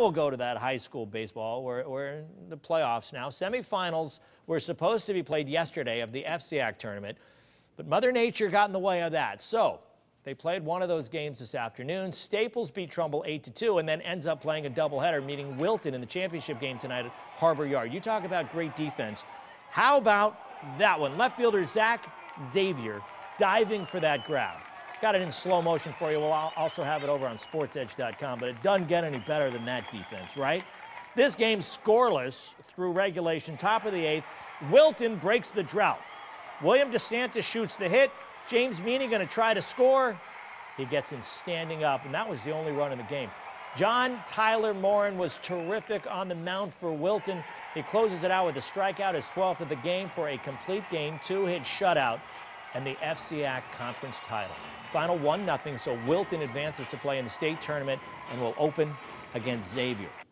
We'll go to that high school baseball. We're in the playoffs now. Semifinals were supposed to be played yesterday of the FCIAC tournament, but Mother Nature got in the way of that. So they played one of those games this afternoon. Staples beat Trumbull 8-2 and then ends up playing a doubleheader, meeting Wilton in the championship game tonight at Harbor Yard. You talk about great defense. How about that one? Left fielder Zach Xavier diving for that grab. Got it in slow motion for you. We'll also have it over on sportsedge.com, but it doesn't get any better than that defense, right? This game's scoreless through regulation, top of the 8th. Wilton breaks the drought. William DeSantis shoots the hit. James Meany going to try to score. He gets in standing up, and that was the only run in the game. John Tyler Morin was terrific on the mound for Wilton. He closes it out with a strikeout, his 12th of the game for a complete game, 2-hit shutout, and the FCIAC conference title. Final 1-0, so Wilton advances to play in the state tournament and will open against Xavier.